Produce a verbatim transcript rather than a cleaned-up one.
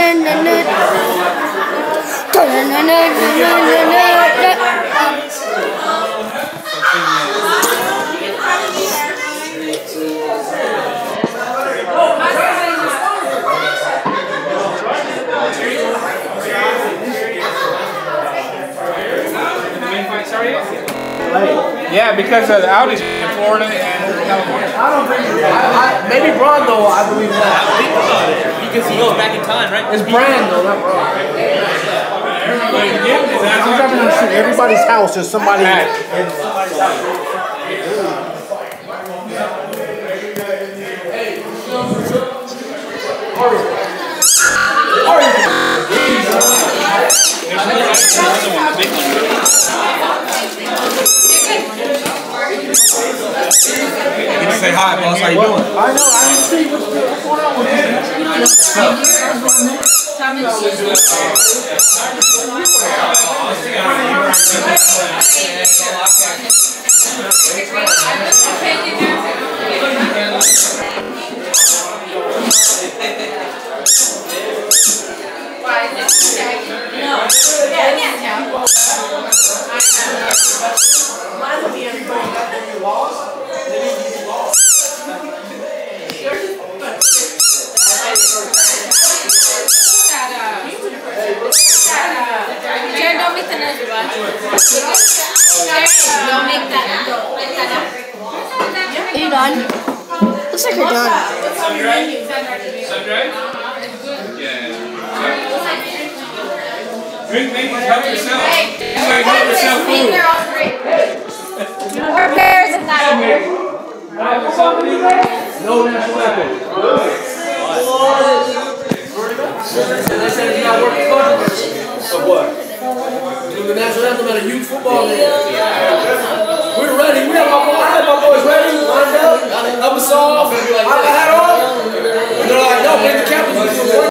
Yeah, because of the outage in Florida and California. I don't think I, I, maybe Brando, I believe that. I think about it because he goes back in time, right? It's Brando, not Brando. I'm driving down the street. Everybody's house is somebody in somebody's house. Say hi, boss. How you doing? I know. I didn't see what's, what's going on with you. Jared, don't make the nose watch. Jared, don't make that. Are you done? Looks like you're done. Sundray? Yeah. Drink, make it, help yourself. Everybody help yourself food. Or bears if not over. No national weapon. They said it's not working for Of what? Doing the national anthem at a youth football game. We're ready. We have my boys, I had my boys ready, lined up, up and soft, I had on. And they're like, no, bring the captains.